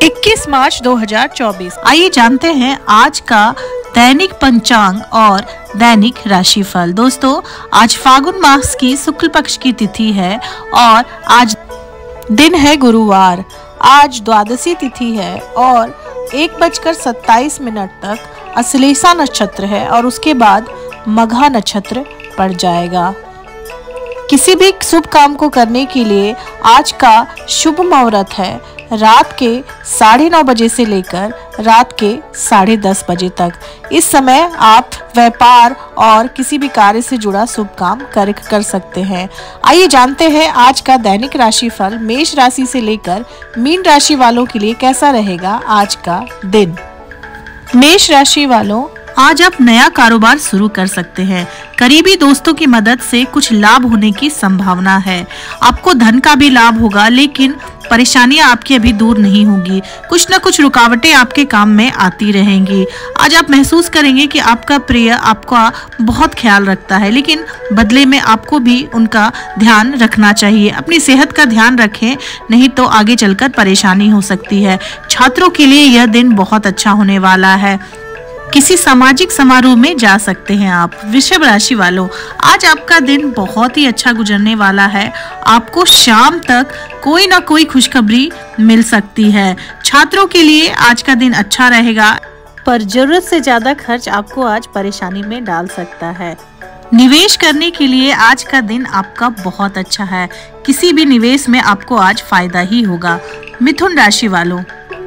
21 मार्च 2024। आइए जानते हैं आज का दैनिक पंचांग और दैनिक राशिफल। दोस्तों, आज फागुन मास की शुक्ल पक्ष की तिथि है और आज दिन है गुरुवार। आज द्वादशी तिथि है और 1:27 तक अश्लेषा नक्षत्र है और उसके बाद मघा नक्षत्र पड़ जाएगा। किसी भी शुभ काम को करने के लिए आज का शुभ मुहूर्त है रात के 9:30 बजे से लेकर रात के 10:30 बजे तक। इस समय आप व्यापार और किसी भी कार्य से जुड़ा शुभ काम कर सकते हैं। आइए जानते हैं आज का दैनिक राशिफल मेष राशि से लेकर मीन राशि वालों के लिए कैसा रहेगा आज का दिन। मेष राशि वालों, आज आप नया कारोबार शुरू कर सकते हैं। करीबी दोस्तों की मदद से कुछ लाभ होने की संभावना है। आपको धन का भी लाभ होगा, लेकिन परेशानियां आपकी अभी दूर नहीं होगी। कुछ न कुछ रुकावटें आपके काम में आती रहेंगी। आज आप महसूस करेंगे कि आपका प्रिय आपका बहुत ख्याल रखता है, लेकिन बदले में आपको भी उनका ध्यान रखना चाहिए। अपनी सेहत का ध्यान रखें, नहीं तो आगे चलकर परेशानी हो सकती है। छात्रों के लिए यह दिन बहुत अच्छा होने वाला है। किसी सामाजिक समारोह में जा सकते हैं आप। वृषभ राशि वालों, आज आपका दिन बहुत ही अच्छा गुजरने वाला है। आपको शाम तक कोई ना कोई खुशखबरी मिल सकती है। छात्रों के लिए आज का दिन अच्छा रहेगा, पर जरूरत से ज्यादा खर्च आपको आज परेशानी में डाल सकता है। निवेश करने के लिए आज का दिन आपका बहुत अच्छा है। किसी भी निवेश में आपको आज फायदा ही होगा। मिथुन राशि वालों,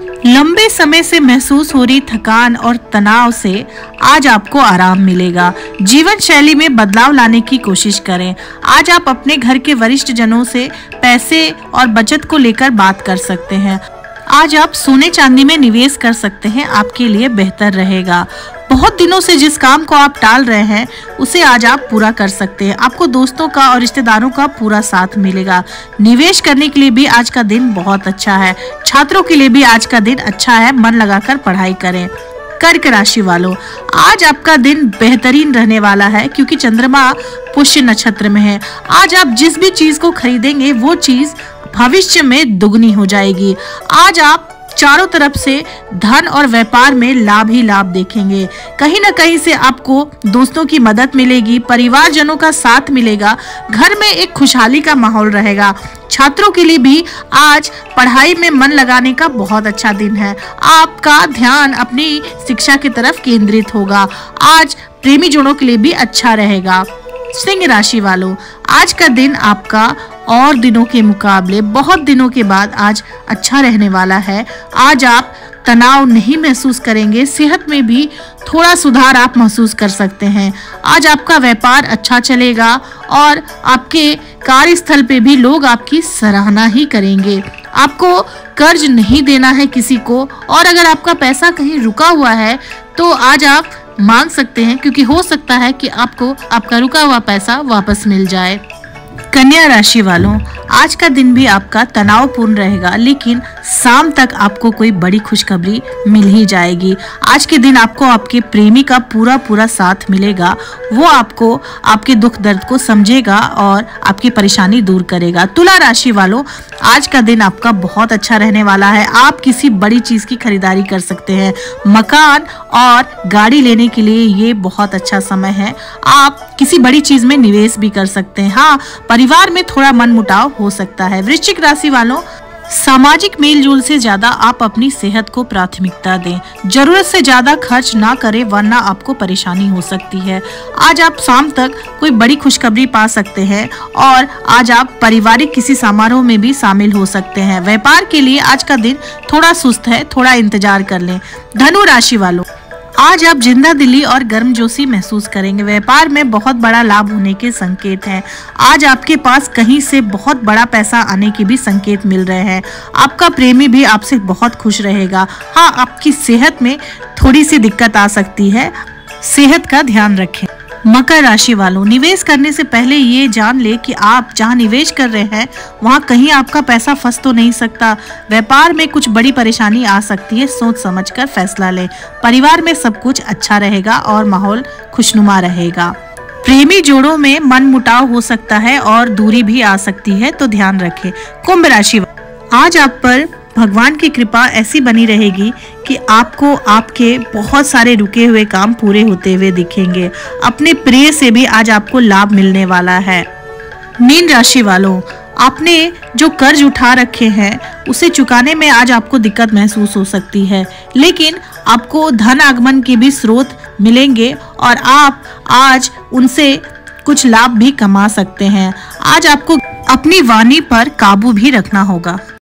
लंबे समय से महसूस हो रही थकान और तनाव से आज आपको आराम मिलेगा। जीवन शैली में बदलाव लाने की कोशिश करें। आज आप अपने घर के वरिष्ठ जनों से पैसे और बचत को लेकर बात कर सकते हैं। आज आप सोने चांदी में निवेश कर सकते हैं, आपके लिए बेहतर रहेगा। बहुत दिनों से जिस काम को आप टाल रहे हैं उसे आज आप पूरा कर सकते हैं। आपको दोस्तों का और रिश्तेदारों का पूरा साथ मिलेगा। निवेश करने के लिए भी आज का दिन बहुत अच्छा है। छात्रों के लिए भी आज का दिन अच्छा है। मन लगाकर पढ़ाई करें। कर्क राशि वालों, आज आपका दिन बेहतरीन रहने वाला है क्योंकि चंद्रमा पुष्य नक्षत्र में है। आज आप जिस भी चीज को खरीदेंगे वो चीज भविष्य में दुगनी हो जाएगी। आज आप चारों तरफ से धन और व्यापार में लाभ ही लाभ देखेंगे। कहीं न कहीं से आपको दोस्तों की मदद मिलेगी, परिवारजनों का साथ मिलेगा, घर में एक खुशहाली का माहौल रहेगा। छात्रों के लिए भी आज पढ़ाई में मन लगाने का बहुत अच्छा दिन है। आपका ध्यान अपनी शिक्षा की तरफ केंद्रित होगा। आज प्रेमी जोड़ों के लिए भी अच्छा रहेगा। सिंह राशि वालों, आज का दिन आपका और दिनों के मुकाबले बहुत दिनों के बाद आज अच्छा रहने वाला है। आज आप तनाव नहीं महसूस करेंगे। सेहत में भी थोड़ा सुधार आप महसूस कर सकते हैं। आज आपका व्यापार अच्छा चलेगा और आपके कार्यस्थल पे भी लोग आपकी सराहना ही करेंगे। आपको कर्ज नहीं देना है किसी को, और अगर आपका पैसा कहीं रुका हुआ है तो आज आप मांग सकते हैं, क्योंकि हो सकता है कि आपको आपका रुका हुआ पैसा वापस मिल जाए। कन्या राशि वालों, आज का दिन भी आपका तनावपूर्ण रहेगा, लेकिन शाम तक आपको कोई बड़ी खुशखबरी मिल ही जाएगी। आज के दिन आपको आपके प्रेमी का पूरा साथ मिलेगा। वो आपको आपके दुख दर्द को समझेगा और आपकी परेशानी दूर करेगा। तुला राशि वालों, आज का दिन आपका बहुत अच्छा रहने वाला है। आप किसी बड़ी चीज की खरीदारी कर सकते हैं। मकान और गाड़ी लेने के लिए ये बहुत अच्छा समय है। आप किसी बड़ी चीज में निवेश भी कर सकते हैं। हाँ, परिवार में थोड़ा मनमुटाव हो सकता है। वृश्चिक राशि वालों, सामाजिक मेलजोल से ज्यादा आप अपनी सेहत को प्राथमिकता दें। जरूरत से ज्यादा खर्च ना करें, वरना आपको परेशानी हो सकती है। आज आप शाम तक कोई बड़ी खुशखबरी पा सकते हैं और आज आप पारिवारिक किसी समारोह में भी शामिल हो सकते हैं। व्यापार के लिए आज का दिन थोड़ा सुस्त है, थोड़ा इंतजार कर लें। धनु राशि वालों, आज आप जिंदा दिली और गर्मजोशी महसूस करेंगे। व्यापार में बहुत बड़ा लाभ होने के संकेत हैं। आज आपके पास कहीं से बहुत बड़ा पैसा आने के भी संकेत मिल रहे हैं। आपका प्रेमी भी आपसे बहुत खुश रहेगा। हाँ, आपकी सेहत में थोड़ी सी दिक्कत आ सकती है, सेहत का ध्यान रखें। मकर राशि वालों, निवेश करने से पहले ये जान ले कि आप जहां निवेश कर रहे हैं वहां कहीं आपका पैसा फंस तो नहीं सकता। व्यापार में कुछ बड़ी परेशानी आ सकती है, सोच समझकर फैसला लें। परिवार में सब कुछ अच्छा रहेगा और माहौल खुशनुमा रहेगा। प्रेमी जोड़ों में मनमुटाव हो सकता है और दूरी भी आ सकती है, तो ध्यान रखें। कुंभ राशि, आज आप पर भगवान की कृपा ऐसी बनी रहेगी कि आपको आपके बहुत सारे रुके हुए काम पूरे होते हुए दिखेंगे। अपने प्रिय से भी आज आपको लाभ मिलने वाला है। मीन राशि वालों, आपने जो कर्ज उठा रखे हैं उसे चुकाने में आज आपको दिक्कत महसूस हो सकती है, लेकिन आपको धन आगमन के भी स्रोत मिलेंगे और आप आज उनसे कुछ लाभ भी कमा सकते हैं। आज आपको अपनी वाणी पर काबू भी रखना होगा।